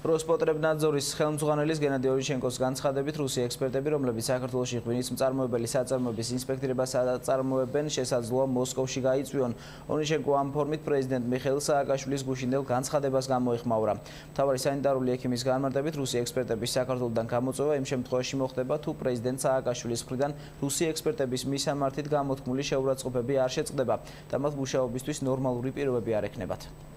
როსპოტრებნაძორის ხელმძღვანელის გენადი ონიშენკოს განცხადებით რუსი ექსპერტები, რომლებიც საქართველოში ღვინის მწარმოებელი საწარმოების ინსპექტირებას აწარმოებენ, შესაძლოა მოსკოვში გაიწვიონ. ონიშენკო ამ ფორმით პრეზიდენტ მიხეილ სააკაშვილის გუშინდელ განცხადებას გამოეხმაურა. მთავარი სანიტარული ექიმის განმარტებით რუსი ექსპერტების საქართველოსთან გამოწვევა იმ შემთხვევაში მოხდება, თუ პრეზიდენტ სააკაშვილის მხრიდან რუსი ექსპერტების მისამართით გამოთქმული შეურაცხყოფები არ შეწყდება და მათ მუშაობისთვის ნორმალური პირობები არ ექნებათ.